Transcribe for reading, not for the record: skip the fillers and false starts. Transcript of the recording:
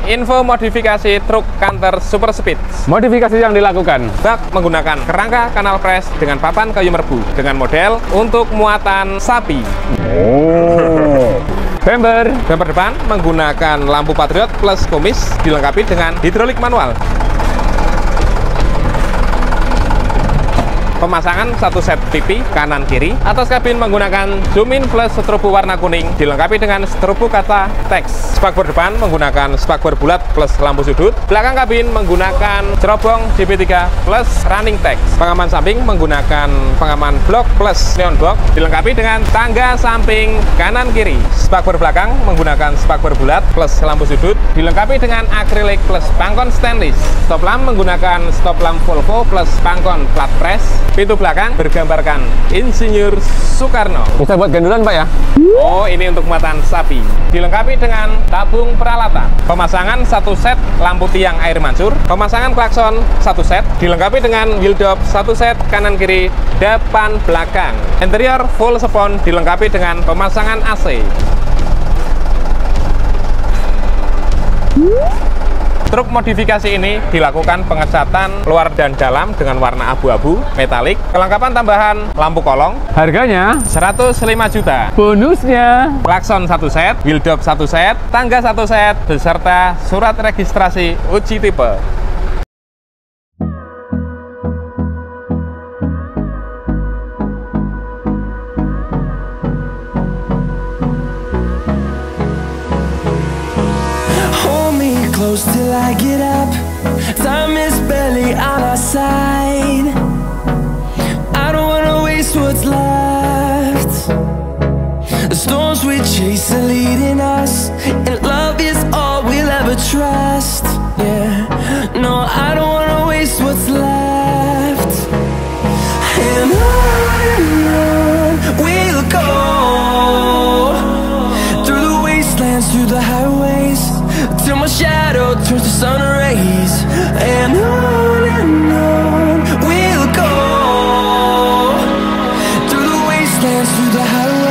Info modifikasi truk Canter Super Speed. Modifikasi yang dilakukan: Bak menggunakan kerangka kanal press dengan papan kayu merbu dengan model untuk muatan sapi. Bumper Depan menggunakan lampu Patriot plus kumis dilengkapi dengan hidrolik manual. Pemasangan satu set pipi kanan kiri. Atas kabin menggunakan zoom in plus strobo warna kuning dilengkapi dengan strobo kaca teks. Spakbor depan menggunakan spakbor bulat plus lampu sudut. Belakang kabin menggunakan cerobong JB3 plus running text. Pengaman samping menggunakan pengaman blok plus neon box dilengkapi dengan tangga samping kanan kiri. Spakbor belakang menggunakan spakbor bulat plus lampu sudut dilengkapi dengan akrilik plus pangkon stainless. Stop lamp menggunakan stop lamp Volvo plus pangkon plat press. Pintu belakang bergambarkan Insinyur Soekarno. Bisa buat gandulan, Pak, ya? Oh, ini untuk muatan sapi. Dilengkapi dengan tabung peralatan. Pemasangan satu set lampu tiang air mancur. Pemasangan klakson satu set. Dilengkapi dengan wheel dop satu set kanan kiri depan belakang. Interior full spon dilengkapi dengan pemasangan AC. Truk modifikasi ini dilakukan pengecatan luar dan dalam dengan warna abu-abu metalik. Kelengkapan tambahan lampu kolong. Harganya 105 juta. Bonusnya Klakson satu set, wheel dop satu set, tangga satu set, beserta surat registrasi uji tipe. Close till I get up. Time is barely on our side. I don't wanna waste what's left. The storms we chase are leading us, and love is all we'll ever trust. Yeah, no, I don't wanna waste what's left. And on we'll go, through the wastelands, through the highways, till my shadow turns to sun rays. And on we'll go, through the wastelands, through the highways.